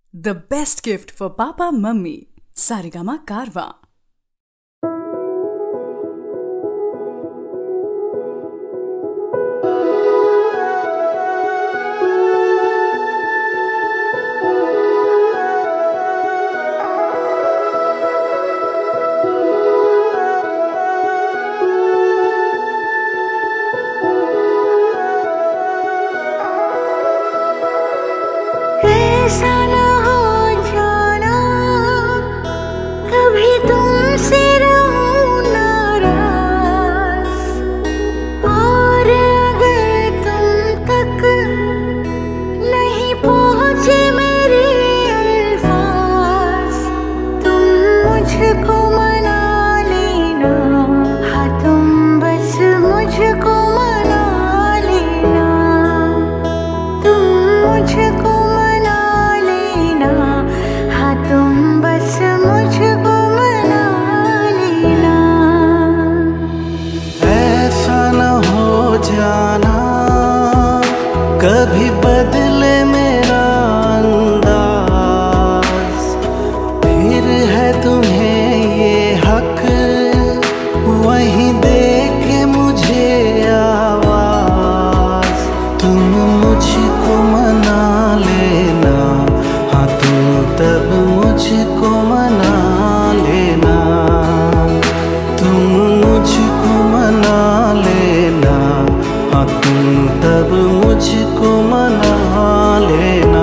The best gift for Papa Mummy. Saregama Karwa. कभी बदले मेरा अंदाज, फिर है तुम्हें ये हक वहीं दे के मुझे आवाज। तुम मुझको मना लेना, हाँ तुम तब मुझको मना लेना। तुम मुझको मना लेना, हाँ तुम तब मुझको मना लेना।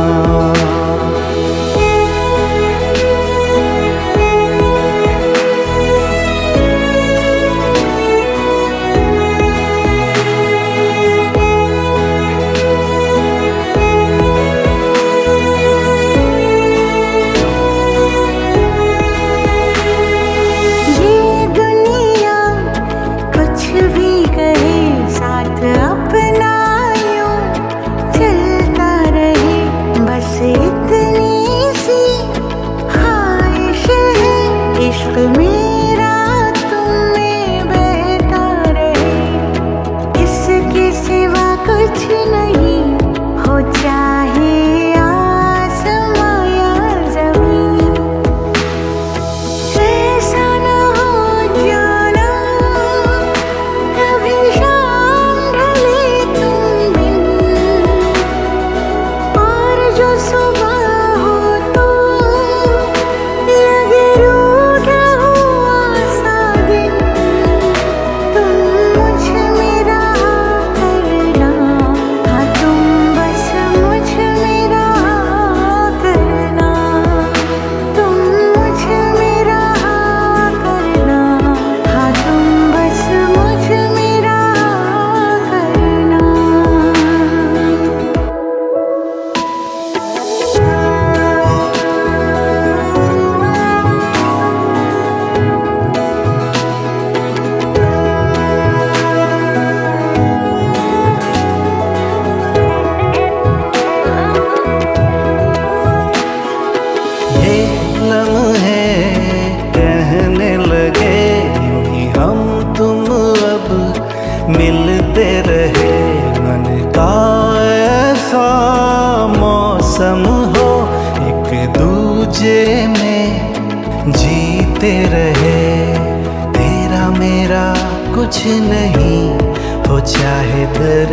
कुछ नहीं हो चाहे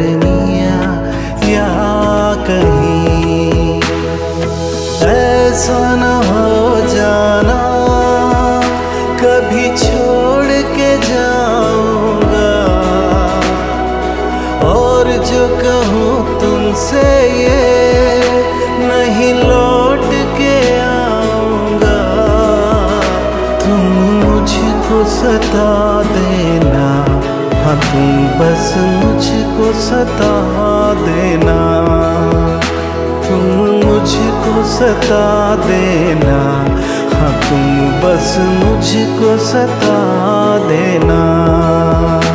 दरमिया या कहीं, ऐसा न हो जाना कभी छोड़ के जाऊंगा। और जो कहूँ तुमसे ये नहीं लौट के आऊंगा। तुम मुझको सता देना, हाँ तुम बस मुझको सता देना। तुम मुझको सता देना, हाँ तुम बस मुझको सता देना।